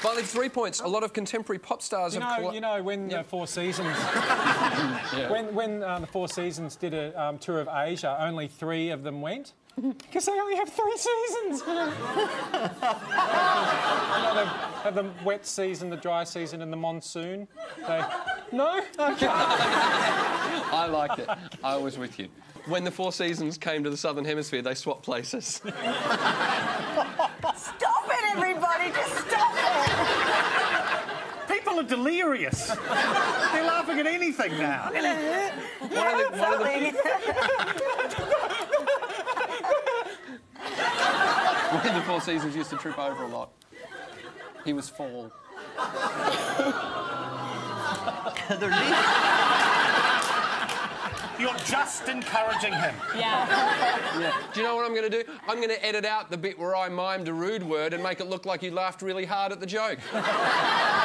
Well, it's 3 points. A lot of contemporary pop stars have... You know, when the Four Seasons... When the Four Seasons did a tour of Asia, only 3 of them went. Because they only have 3 seasons. Have the wet season, the dry season and the monsoon. No? OK. I liked it. I was with you. When the Four Seasons came to the Southern Hemisphere, they swapped places. Stop it, everybody! Just stop it! People are delirious. They're laughing at anything now. I'm gonna hurt. One of the Four Seasons used to trip over a lot. He was fall. You're just encouraging him. Yeah. Do you know what I'm going to do? I'm going to edit out the bit where I mimed a rude word and make it look like you laughed really hard at the joke.